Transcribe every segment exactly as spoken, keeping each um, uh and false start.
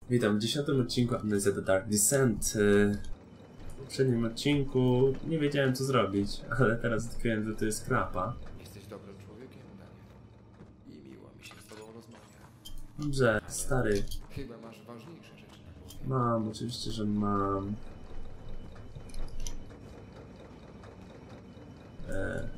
Witam w dziesiątym odcinku Amnesia The Dark Descent. W poprzednim odcinku nie wiedziałem co zrobić, ale teraz odkryłem, że to jest krapa. Jesteś dobrym człowiekiem, Daniel. I miło mi się z tobą rozmawiać. Dobrze, stary. Chyba masz ważniejsze rzeczy na głowie. Mam, oczywiście, że mam. E...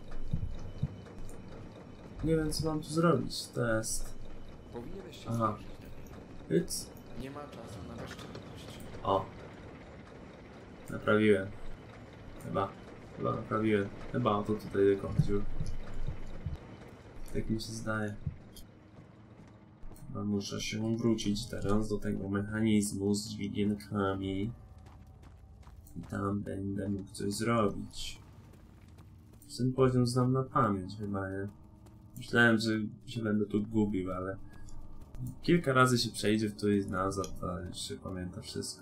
Nie wiem co mam tu zrobić, test. Powinieneś się Aha. zbliżyć, Daniel. It's... Nie ma czasu na bezczelność. O. Naprawiłem. Chyba. Chyba naprawiłem. Chyba o to tutaj tylko chodziło. Tak mi się zdaje. Chyba muszę się wrócić teraz do tego mechanizmu z dźwigienkami. I tam będę mógł coś zrobić. Ten poziom znam na pamięć chyba, nie? Myślałem, że się będę tu gubił, ale kilka razy się przejdzie w tu i nazad, to już się pamięta wszystko.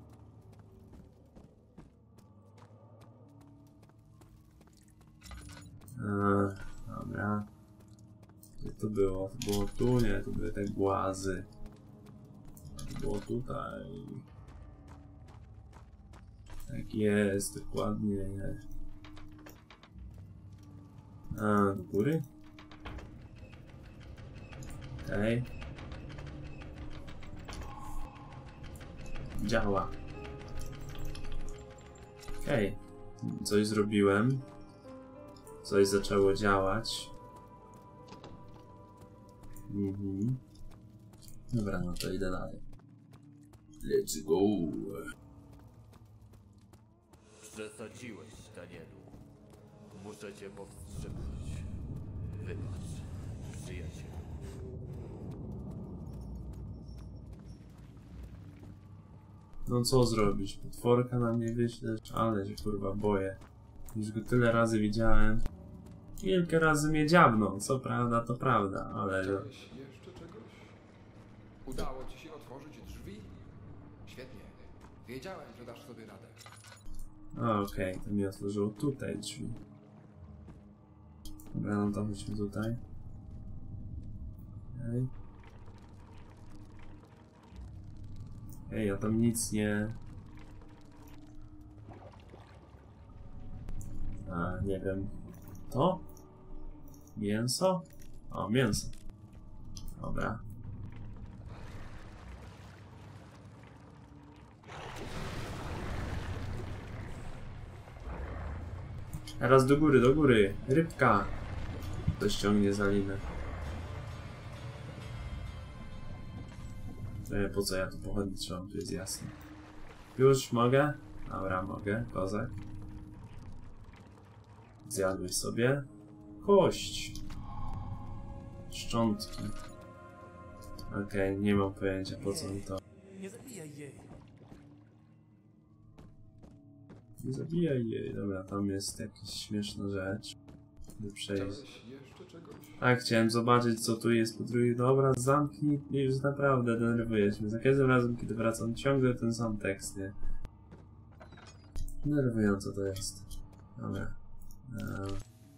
Eee, dobra. Gdzie to było? To było tu? Nie, to były te głazy. To było tutaj. Tak jest, dokładnie. A, do góry? Okej. Okay. Działa. Okej. Okay. Coś zrobiłem. Coś zaczęło działać. Mhm. Dobra, no to idę dalej. Let's go. Przesadziłeś, Danielu. Muszę cię powstrzymać. Wybacz, przyjacielu. No co zrobić? Potworka na mnie wyślesz, ale się kurwa boję. Już go tyle razy widziałem. Kilka razy mnie dziabnął, co prawda to prawda, ale... Chciałeś jeszcze czegoś? Udało ci się otworzyć drzwi? Świetnie. Wiedziałem, że dasz sobie radę. A, okej, okay. To mi otworzyło tutaj drzwi. Dobra, no to chodźmy tutaj. Okej. Ej, ja tam nic nie... A, nie wiem. To? Mięso? O, mięso. Dobra. Teraz do góry, do góry. Rybka. To ściągnie za linę. Nie, po co ja tu pochodzić trzeba, tu jest jasne. Już mogę? Dobra, mogę. Kozak. Zjadłeś sobie. Kość. Szczątki. Okej, okay, nie mam pojęcia po co mi to. Nie zabijaj jej. Nie zabijaj jej. Dobra, tam jest jakaś śmieszna rzecz. By przejść. Chciałeś jeszcze czegoś? Tak, chciałem zobaczyć co tu jest po drugiej. Dobra, zamknij. Już naprawdę denerwujesz mnie. Za każdym razem kiedy wracam ciągle ten sam tekst, nie? Denerwujące to jest. Dobra. Eee.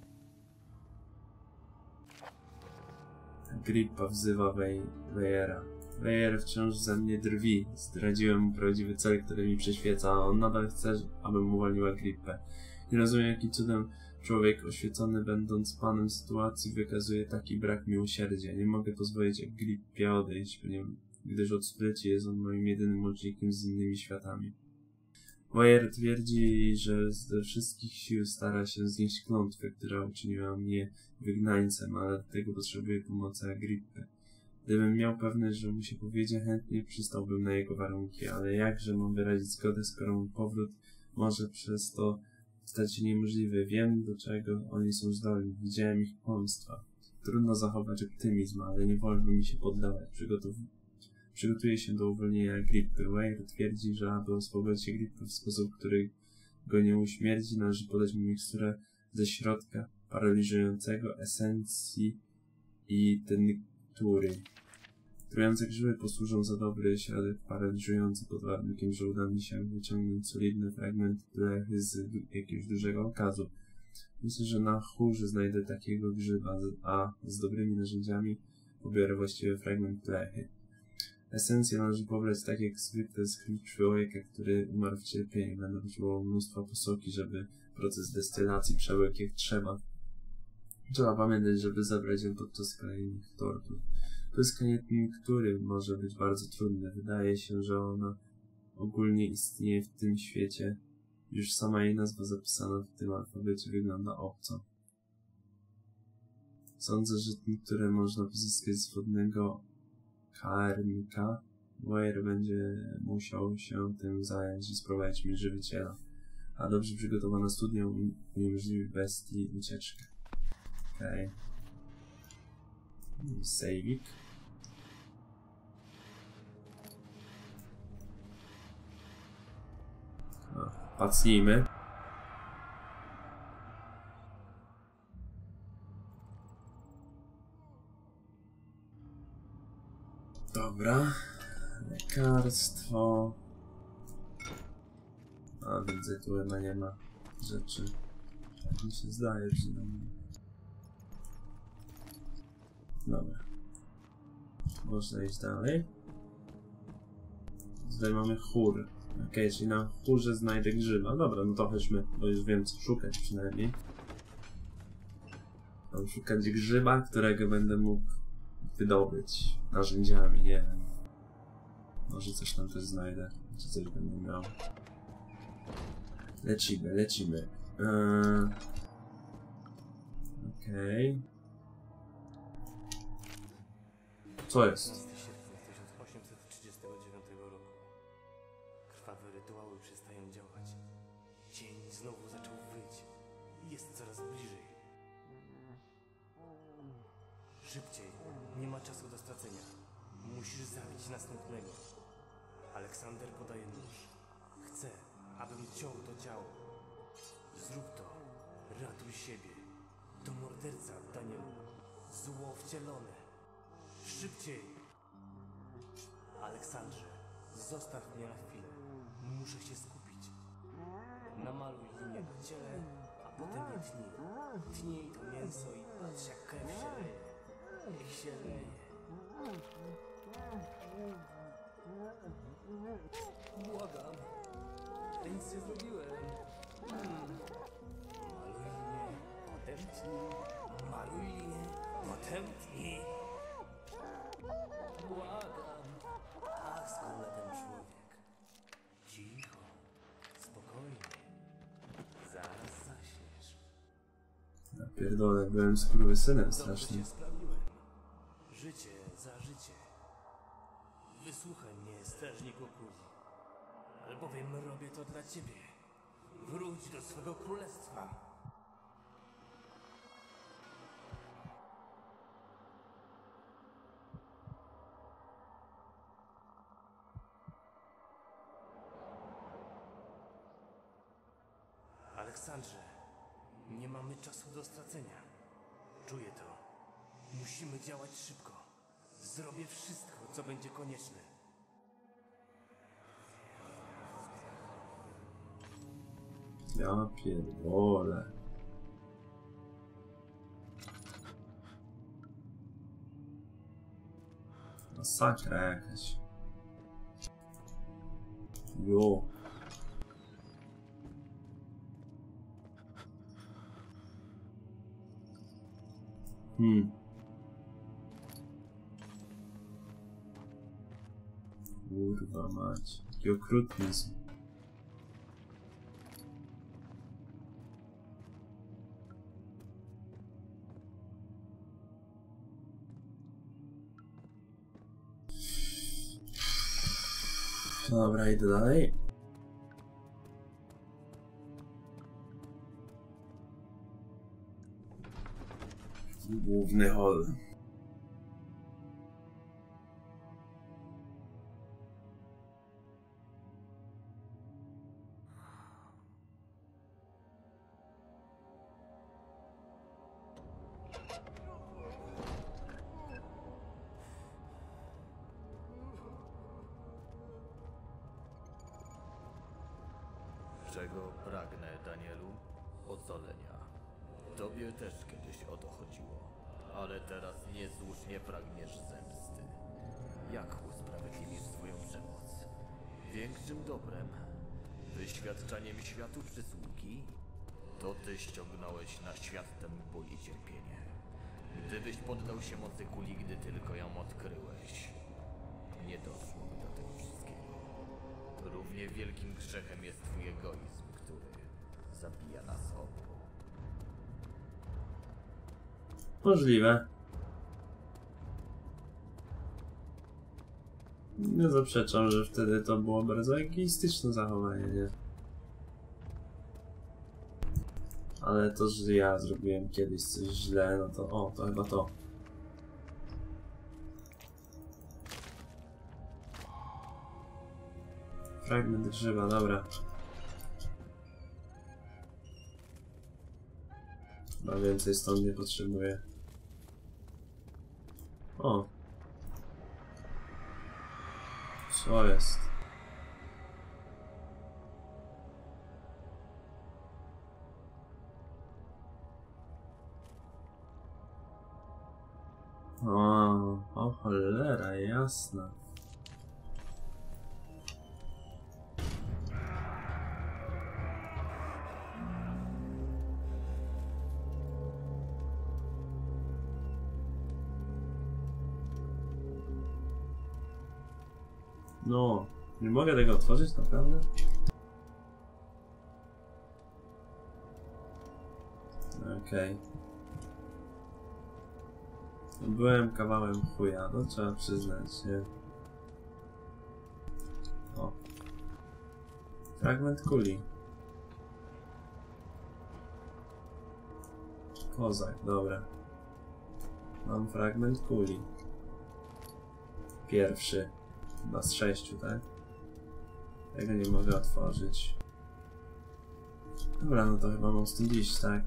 Grippa wzywa Weyera. Weyer wciąż ze mnie drwi. Zdradziłem mu prawdziwy cel, który mi przyświeca, a on nadal chce, abym uwolniła Grippę. Nie rozumiem, jaki cudem człowiek oświecony, będąc panem sytuacji, wykazuje taki brak miłosierdzia. Nie mogę pozwolić Grippie odejść, gdyż od stuleci jest on moim jedynym łącznikiem z innymi światami. Weyer twierdzi, że ze wszystkich sił stara się znieść klątwę, która uczyniła mnie wygnańcem, ale do tego potrzebuje pomocy Agrippy. Gdybym miał pewność, że mu się powiedzie, chętnie przystałbym na jego warunki, ale jakże mam wyrazić zgodę, skoro mój powrót może przez to stać się niemożliwy. Wiem, do czego oni są zdolni. Widziałem ich kłamstwa. Trudno zachować optymizm, ale nie wolno mi się poddawać. Przygotow Przygotuje się do uwolnienia Grippy. Weyer twierdzi, że aby oswobodzić Grippy w sposób, który go nie uśmierci, należy podać mu miksturę ze środka paraliżującego, esencji i tinktury. Trujące grzyby posłużą za dobry środek paraliżujący pod warunkiem, że uda mi się wyciągnąć solidny fragment blechy z jakiegoś dużego okazu. Myślę, że na chórze znajdę takiego grzyba, a z dobrymi narzędziami pobiorę właściwy fragment blechy. Esencję należy pobrać tak jak zwykle z krwi człowieka, który umarł w cierpieniu. Będę potrzebował mnóstwa posoki, żeby proces destylacji przebiegł jak trzeba. Trzeba pamiętać, żeby zabrać ją podczas kolejnych tortur. Pozyskanie tinktury może być bardzo trudne. Wydaje się, że ona ogólnie istnieje w tym świecie. Już sama jej nazwa zapisana w tym alfabecie wygląda obco. Sądzę, że tinkturę można pozyskać z wodnego karmika. Wire będzie musiał się tym zająć i sprowadzić mi żywiciela. A dobrze przygotowana studnia uniemożliwi bestii ucieczkę. Okej. Okay. Saveik. No, pacnijmy. Dobra. Lekarstwo. A widzę, tu chyba nie ma rzeczy. Tak mi się zdaje przynajmniej. Dobra. Można iść dalej. Tutaj mamy chór. Okej, okay, czyli na chórze znajdę grzyba. Dobra, no to chodźmy, bo już wiem co szukać przynajmniej. Mam szukać grzyba, którego będę mógł wydobyć narzędziami, nie wiem. Może coś tam też znajdę, czy coś będę miał. Lecimy, lecimy. Eee... Okej. Okay. Co jest? sierpnia tysiąc osiemset trzydziestego dziewiątego roku. Krwawe rytuały przestają działać. Dzień znowu zaczął wyć. Jest coraz bliżej. Szybciej. Nie ma czasu do stracenia. Musisz zabić następnego. Aleksander podaje nóż. Chce, abym ciął to ciało. Zrób to. Ratuj siebie. To morderca, Danielu. Zło wcielone. Szybciej! Aleksandrze, zostaw mnie na chwilę. Muszę się skupić. Namaluj linię na ciele, a potem je tnij. Tnij to mięso i patrz jak krew się leje. Niech się leje. Błagam. Ja nic nie zrobiłem. Hmm. Maluj linię, potem tnij. Maluj linię, potem tnij. Błagam. Tak skąd ten człowiek. Cicho. Spokojnie. Zaraz zaśniesz. Ja pierdolę, byłem skurwysynem strasznie. Dobrze się sprawiłem. Życie za życie. Wysłuchaj mnie, strażniku kuli. Albowiem robię to dla ciebie. Wróć do swego królestwa. Aleksandrze, nie mamy czasu do stracenia. Czuję to. Musimy działać szybko. Zrobię wszystko, co będzie konieczne. Ja pierdolę. Masakra jakaś. Jo. Hmm. Kurwa mać. Jaki okrutnizm. Dobra, idę dalej. Główny hol. Czego pragnę, Danielu? Ocalenia. Tobie też kiedyś o to chodziło, ale teraz niesłusznie pragniesz zemsty. Jak usprawiedliwisz swoją przemoc? Większym dobrem? Wyświadczaniem światu przysługi? To ty ściągnąłeś na świat tę ból i cierpienie. Gdybyś poddał się mocy kuli, gdy tylko ją odkryłeś, nie doszłoby do tego wszystkiego. Równie wielkim grzechem jest twój egoizm, który zabija nas obu. Możliwe. Nie zaprzeczam, że wtedy to było bardzo egoistyczne zachowanie, nie? Ale to, że ja zrobiłem kiedyś coś źle, no to o, to chyba to. Fragment grzyba, dobra. Chyba więcej stąd nie potrzebuję. O. Co jest? O, o cholera, jasna. No, nie mogę tego otworzyć, naprawdę? Okej. Okay. Byłem kawałem chuja, to trzeba przyznać, nie? O. Fragment kuli. Kozak, dobra. Mam fragment kuli. Pierwszy. Chyba z sześciu, tak? Tego nie mogę otworzyć. Dobra, no to chyba mam stąd iść, tak?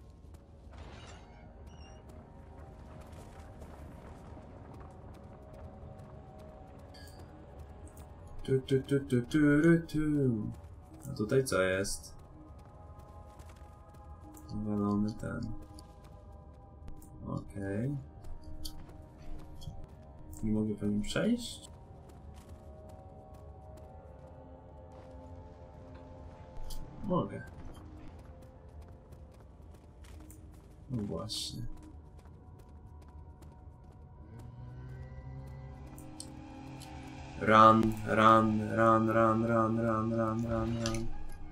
Tu, tu, tu, tu, tu, tu. A tutaj co jest? Zwalony ten. Okej. Okay. Nie mogę po nim przejść? Mogę. No właśnie. Run, run, run, run, run, run, run, run, run.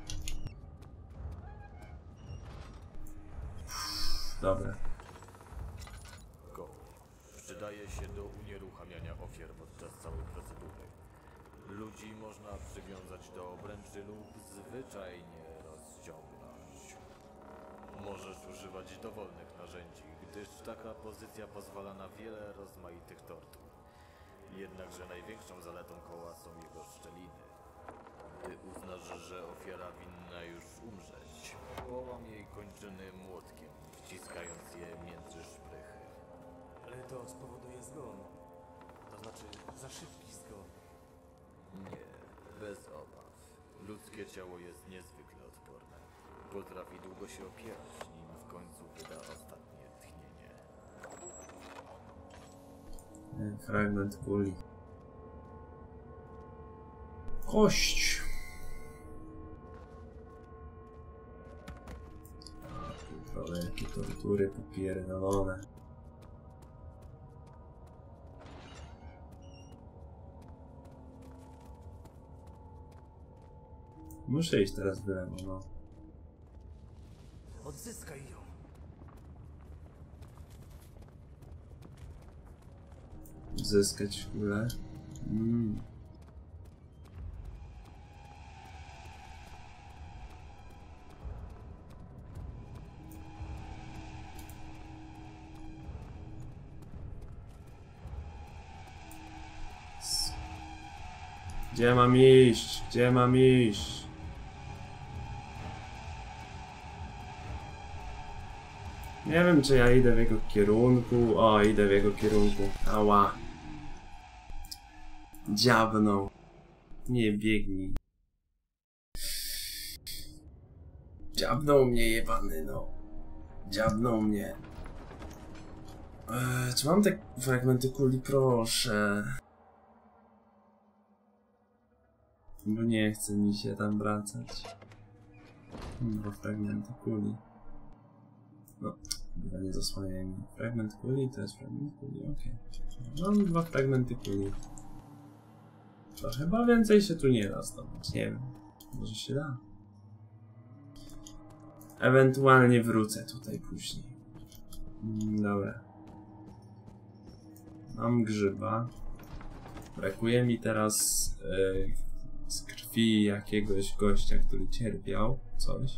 Dobra. Go. Przydaje się do unieruchamiania ofiar podczas całej procedury. Ludzi można przywiązać do obręczy lub zwyczajnie rozciągnąć. Możesz używać dowolnych narzędzi, gdyż taka pozycja pozwala na wiele rozmaitych tortur. Jednakże największą zaletą koła są jego szczeliny. Gdy uznasz, że ofiara winna już umrzeć, połam jej kończyny młotkiem, wciskając je między szprychy. Ale to spowoduje zgon. To znaczy za szybki zgon. Nie, bez obaw. Ludzkie ciało jest niezwykle odporne. Potrafi długo się opierać, nim w końcu wyda ostatnie tchnienie. Fragment kuli. Kość! Kurwa, jakie tortury popierdolone. Muszę iść teraz w lewo, no. Odzyskaj ją. Zyskać kulę. Mm. Gdzie mam iść? Gdzie mam iść? Nie wiem, czy ja idę w jego kierunku. O, idę w jego kierunku. Ała. Dziabnął. Nie biegnij. Dziabnął mnie, jebany, no. Dziabnął mnie. Eee, czy mam te fragmenty kuli? Proszę. Bo nie chce mi się tam wracać. Dwa fragmenty kuli. No, chyba nie zasłania mi. Fragment kuli to jest fragment kuli, okej. Okay. Mam dwa fragmenty kuli. To chyba więcej się tu nie da zdobyć, nie wiem. Może się da. Ewentualnie wrócę tutaj później. Dobra. Mam grzyba. Brakuje mi teraz yy, z krwi jakiegoś gościa, który cierpiał coś.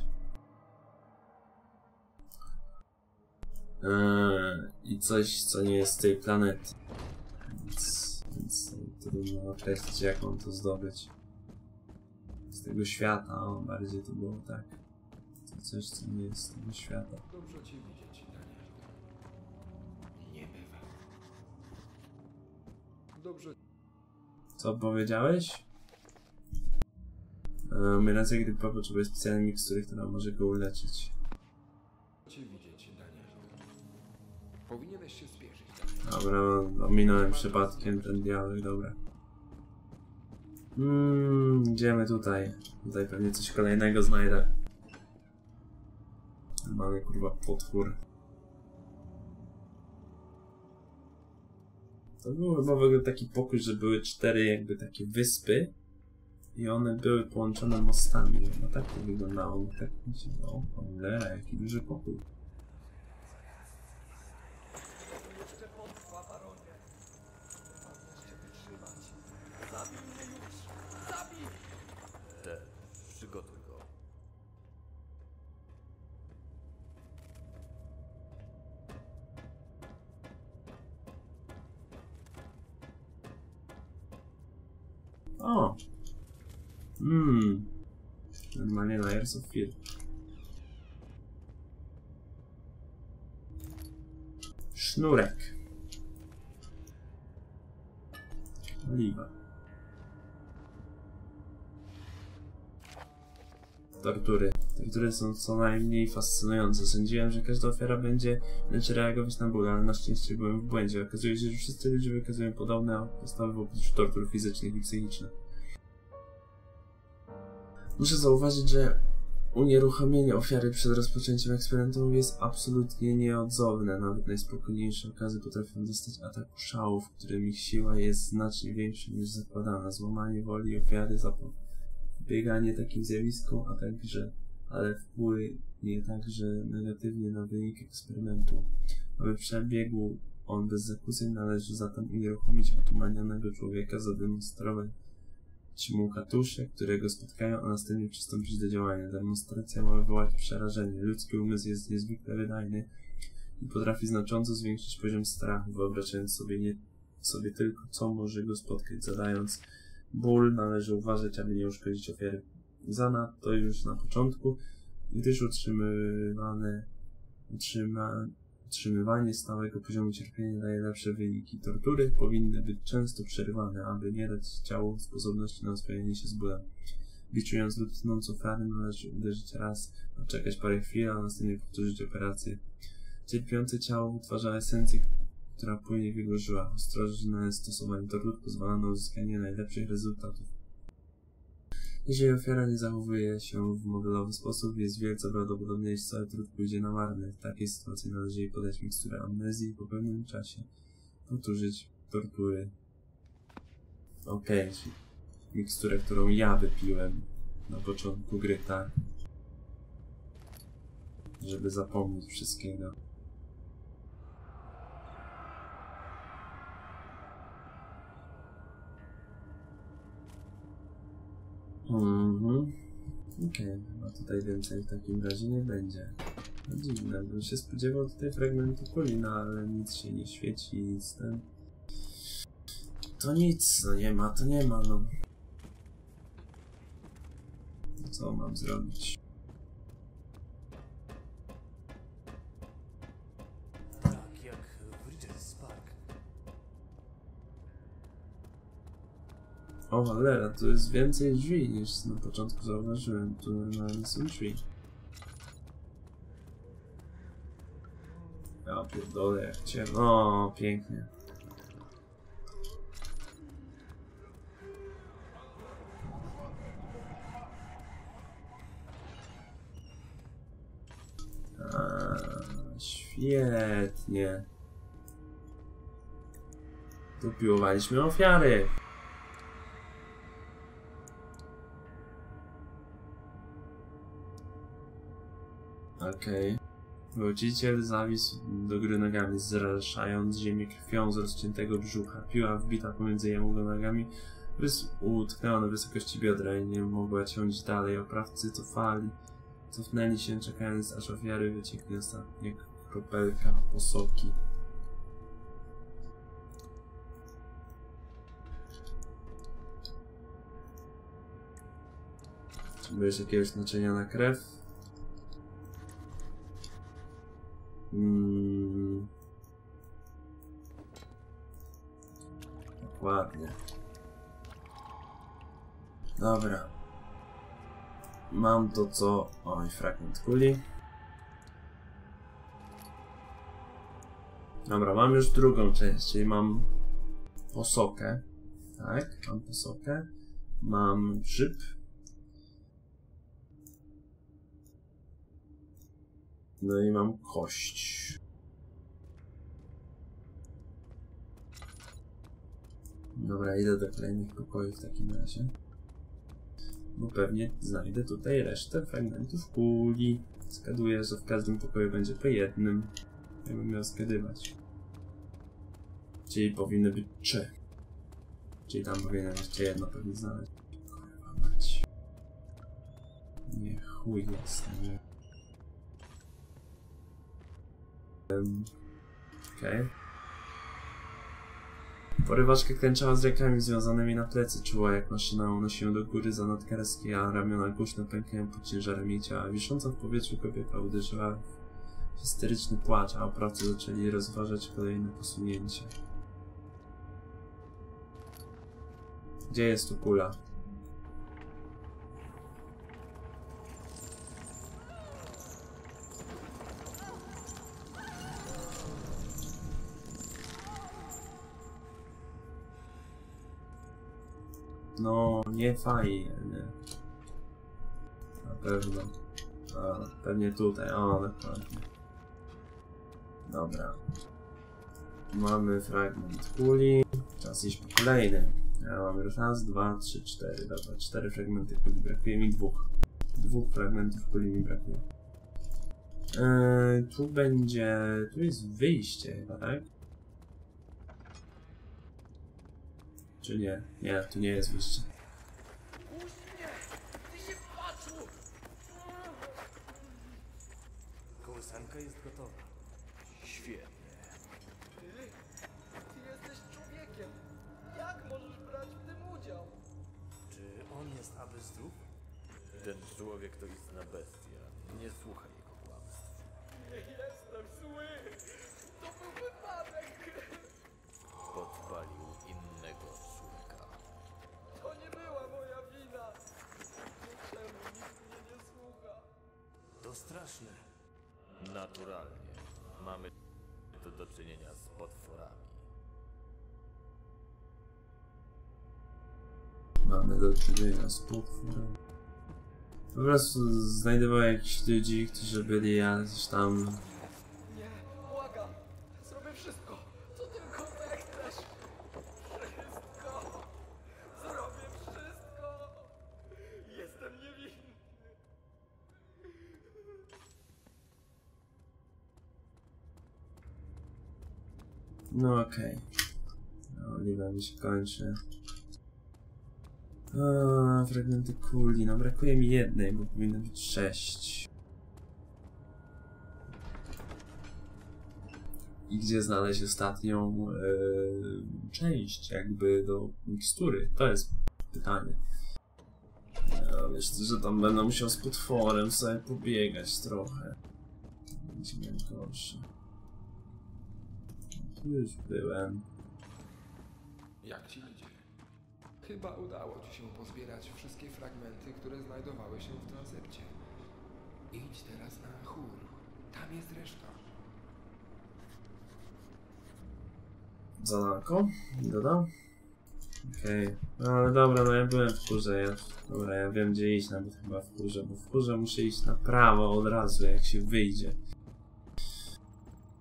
Yy, I coś, co nie jest z tej planety. Więc, więc trudno określić, jak mam to zdobyć. Z tego świata, o, bardziej to było tak. To coś, co nie jest z tego świata. Dobrze cię widzieć, Danielu. Nie bywa. Dobrze. Co powiedziałeś? Yy, Umierająca grypa potrzebuje specjalnej mikstury, która może go uleczyć. cię widzieć, Danielu. Powinieneś się spieszyć. Dobra, ominąłem przypadkiem ten dialog, dobra. Mmm, idziemy tutaj. Tutaj pewnie coś kolejnego znajdę. Mamy kurwa potwór. To był chyba w ogóle taki pokój, że były cztery jakby takie wyspy. I one były połączone mostami. No tak to wyglądało. Tak mi się dało. O cholera, jaki duży pokój. Te, przygotuj go. O! Mmm. Normalnie Layers of Fear. Sznurek. Oliwa. Tortury. Tortury są co najmniej fascynujące. Sądziłem, że każda ofiara będzie będzie reagować na ból, ale na szczęście byłem w błędzie. Okazuje się, że wszyscy ludzie wykazują podobne postawy wobec tortur fizycznych i psychicznych. Muszę zauważyć, że unieruchomienie ofiary przed rozpoczęciem eksperymentu jest absolutnie nieodzowne. Nawet najspokojniejsze okazy potrafią dostać ataku szałów, którym ich siła jest znacznie większa niż zakładana. Złamanie woli ofiary, zapobieganie takim zjawiskom, a także, ale wpłynie także negatywnie na wynik eksperymentu. Aby przebiegł on bez zakłóceń, należy zatem unieruchomić otumanianego człowieka, zademonstrować mu katusze, które go spotkają, a następnie przystąpić do działania. Demonstracja ma wywołać przerażenie. Ludzki umysł jest niezwykle wydajny i potrafi znacząco zwiększyć poziom strachu, wyobrażając sobie nie sobie tylko, co może go spotkać. Zadając ból, należy uważać, aby nie uszkodzić ofiary. Zanadto już na początku, gdyż utrzymywane utrzyma, utrzymywanie stałego poziomu cierpienia daje lepsze wyniki. Tortury powinny być często przerywane, aby nie dać ciału sposobności na oswojenie się z bólem. Biczując lub tnąc ofiary, należy uderzyć raz, poczekać parę chwil, a następnie powtórzyć operację. Cierpiące ciało wytwarza esencję, która płynie w jego żyłach. Ostrożne stosowanie tortur pozwala na uzyskanie najlepszych rezultatów. Jeżeli ofiara nie zachowuje się w modelowy sposób, jest wielce prawdopodobne, że cały trud pójdzie na marne. W takiej sytuacji należy jej podać miksturę amnezji i po pewnym czasie powtórzyć tortury. Okej, okay, miksturę, którą ja wypiłem na początku gry, tak? Żeby zapomnieć wszystkiego. Mhm. Okej, okay, chyba tutaj więcej w takim razie nie będzie. No dziwne, bym się spodziewał tutaj fragmentu kulina, ale nic się nie świeci, nic ten... To nic, no nie ma, to nie ma, no. Co mam zrobić? Tak, jak w Ridges Park. O cholera, tu jest więcej drzwi niż na początku zauważyłem. Tu normalnie są drzwi. Ja pierdolę jak cię... O, pięknie. Świetnie. Tu piłowaliśmy ofiary. Okej. Okay. Gwałciciel zawisł do góry nogami, zraszając ziemię krwią z rozciętego brzucha. Piła wbita pomiędzy jemu nogami utknęła na wysokości biodra i nie mogła ciąć dalej. Oprawcy cofali, cofnęli się, czekając, aż ofiary wycieknie ostatnia kropelka posoki. Czy byłeś jakiegoś znaczenia na krew? Hmm. Dokładnie. Dobra. Mam to co... Oj, fragment kuli. Dobra, mam już drugą część, czyli mam posokę. Tak, mam posokę. Mam grzyb. No i mam kość. Dobra, idę do kolejnych pokoi w takim razie. Bo pewnie znajdę tutaj resztę fragmentów kuli. Zgaduję, że w każdym pokoju będzie po jednym. Ja bym miał zgadywać. Czyli powinny być trzy. Czyli tam powinienem jeszcze jedno pewnie znaleźć. Kurwa mać. Nie chuj jasny. Um, Okej. Okay. Porywaczka klęczała z rękami związanymi na plecy, czuła jak maszyna unosiła do góry zanadkarskie, a ramiona głośno pękają pod ciężarem jej ciała. Wisząca w powietrzu kobieta uderzyła w histeryczny płacz, a oprawcy zaczęli rozważać kolejne posunięcie. Gdzie jest tu kula? No, nie fajnie. Na pewno. A, pewnie tutaj. O, dokładnie. Dobra. Mamy fragment kuli. Czas iść po kolejny. Ja mam już raz, dwa, trzy, cztery. Dobra, cztery fragmenty kuli. Brakuje mi dwóch. Dwóch fragmentów kuli mi brakuje. Eee, tu będzie... Tu jest wyjście chyba, tak? Czy nie? Nie, tu nie jest wyjście. Kołysanka jest gotowa. Świetnie. Ty? Ty jesteś człowiekiem. Jak możesz brać w tym udział? Czy on jest aby zdrów? Ten człowiek to istna bestia. Nie słuchaj jego kłamstw. Nie jestem zły. To był wypadek. Podpalił innego człowieka. To nie była moja wina. Czemu nikt mnie nie słucha? To straszne. Naturalnie. Mamy tu do czynienia z potworami. Mamy do czynienia z potworem. Po prostu znajdował jakichś ludzi, którzy byli jacyś tam... Nie, błagam. Zrobię wszystko, co tylko zechcesz. Wszystko. Zrobię wszystko. Jestem niewinny. No okej. Okay. No, oliwa mi się kończy. A, fragmenty kuli. No brakuje mi jednej, bo powinno być sześć. I gdzie znaleźć ostatnią e, część jakby do mikstury? To jest pytanie. Ja myślę, że tam będę musiał z potworem sobie pobiegać trochę. Będzie miał gorsze. Tu już byłem. Jak ci idzie? Chyba udało ci się pozbierać wszystkie fragmenty, które znajdowały się w transepcie. Idź teraz na chór. Tam jest reszta. Zadanko? Dodam? Okej. Okay. No ale dobra, no ja byłem w chórze. Ja, dobra, ja wiem gdzie iść nawet chyba w chórze, bo w chórze muszę iść na prawo od razu, jak się wyjdzie.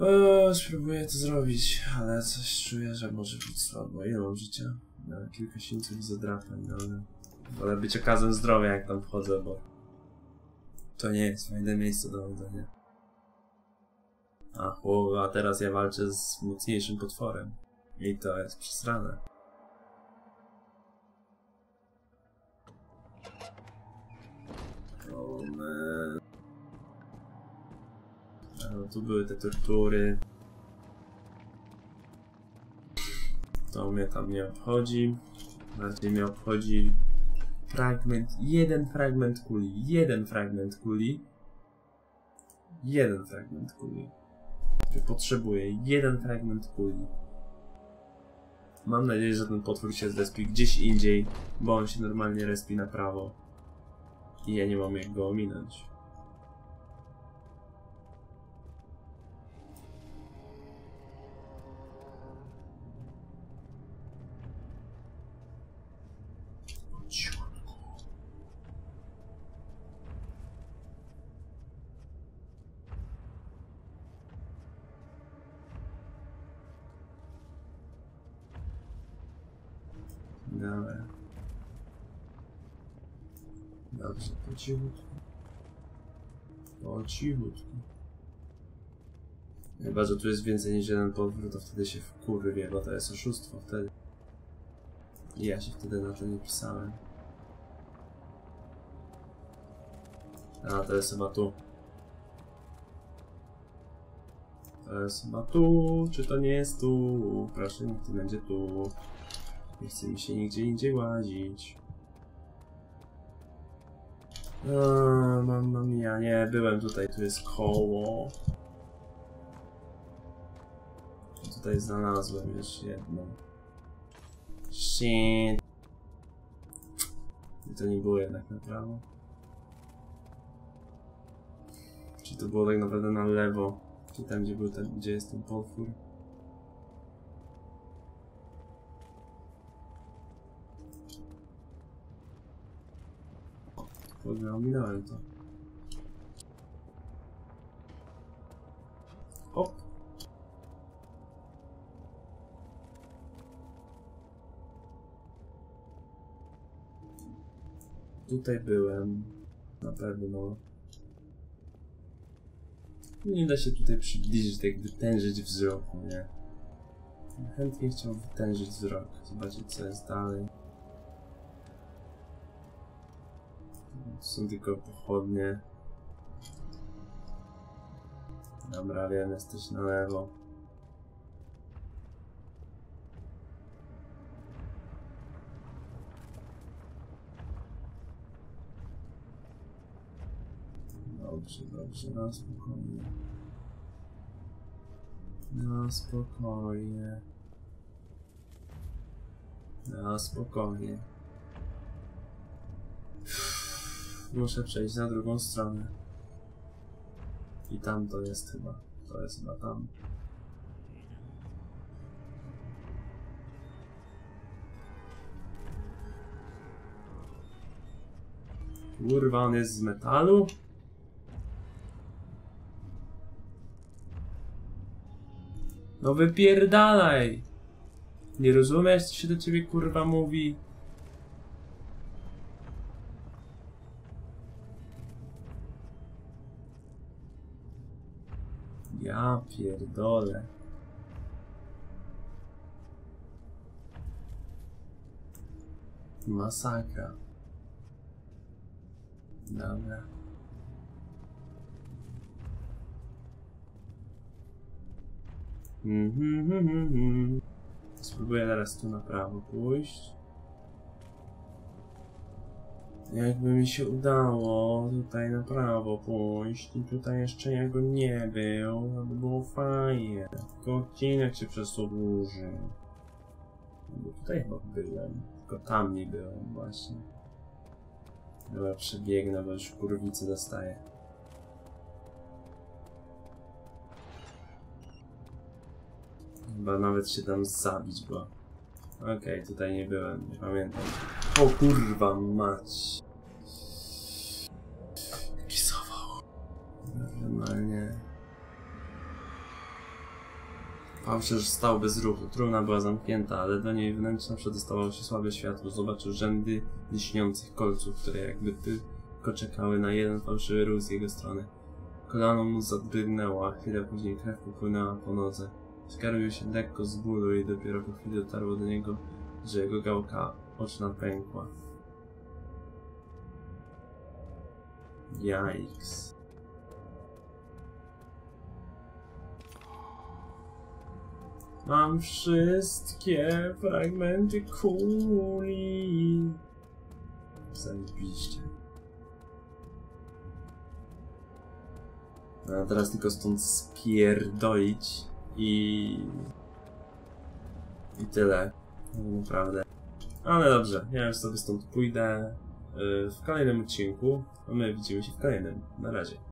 O, spróbuję to zrobić, ale coś czuję, że może być słabo. Ile mam życia? No, kilka sińców i zadrapań, no ale... Wolę być okazem zdrowia, jak tam wchodzę, bo... To nie jest fajne miejsce do chodzenia. A, o, a teraz ja walczę z mocniejszym potworem. I to jest przesrane. O, man. No, tu były te tortury. To mnie tam nie obchodzi. Bardziej mnie obchodzi fragment, jeden fragment kuli, jeden fragment kuli. Jeden fragment kuli. Który potrzebuję, jeden fragment kuli. Mam nadzieję, że ten potwór się zrespi gdzieś indziej, bo on się normalnie respi na prawo. I ja nie mam jak go ominąć. Dobra. Dobrze, po cichutku. Po cichutku. Chyba, że tu jest więcej niż jeden potwór, to wtedy się wkurwię, bo to jest oszustwo wtedy. I ja się wtedy na to nie pisałem. A, to jest chyba tu. To jest chyba tu, czy to nie jest tu? Proszę, niech to będzie tu. Nie chce mi się nigdzie indziej łazić. O, mamma mia, nie, byłem tutaj, tu jest koło. Tutaj znalazłem jeszcze jedną. Shit. I to nie było jednak na prawo. Czy to było tak naprawdę na lewo? Czy tam, gdzie był ten, gdzie jest ten potwór? Kurde, ominąłem to. Hop. Tutaj byłem. Na pewno. Nie da się tutaj przybliżyć, tak wytężyć wzroku, nie? Chętnie chciał wytężyć wzrok. Zobaczyć, co jest dalej. To są tylko pochodnie. Dobra, wiem, jesteś na lewo. Dobrze, dobrze, na spokojnie. Na spokojnie. Na spokojnie. Muszę przejść na drugą stronę. I tam to jest chyba. To jest chyba tam. Kurwa, on jest z metalu? No wypierdalaj! Nie rozumiesz, co się do ciebie kurwa mówi? Ja pierdolę. Masakra. Dobra. Mhm, mhm, mhm. Spróbuję teraz tu na prawo pójść. Jakby mi się udało tutaj na prawo pójść i tutaj jeszcze jego nie był, to by było fajnie. Tylko odcinek się przez to dłuży. Bo tutaj chyba byłem, tylko tam nie byłem właśnie. Dobra, przebiegnę, bo już kurwicy dostaję. Chyba nawet się tam zabić, bo... Okej, okay, tutaj nie byłem, nie pamiętam. O kurwa mać. Jaki zawał. Normalnie. Fałszerz stał bez ruchu. Trumna była zamknięta, ale do niej wnętrza przedostawało się słabe światło. Zobaczył rzędy lśniących kolców, które jakby tylko czekały na jeden fałszywy ruch z jego strony. Kolano mu zadrgnęło, a chwilę później krew popłynęła po nodze. Skarbił się lekko z bólu i dopiero po chwili dotarło do niego, że jego gałka oczna pękła. Jajks. Mam wszystkie fragmenty kuli. Zajebiście. A teraz tylko stąd spierdolić i... i tyle. Naprawdę. Ale dobrze, ja już sobie stąd pójdę w kolejnym odcinku, a my widzimy się w kolejnym. Na razie.